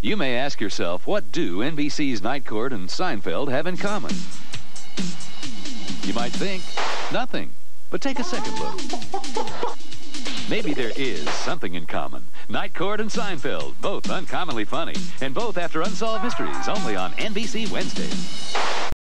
You may ask yourself, what do NBC's Night Court and Seinfeld have in common? You might think, nothing. But take a second look. Maybe there is something in common. Night Court and Seinfeld, both uncommonly funny, and both after Unsolved Mysteries, only on NBC Wednesdays.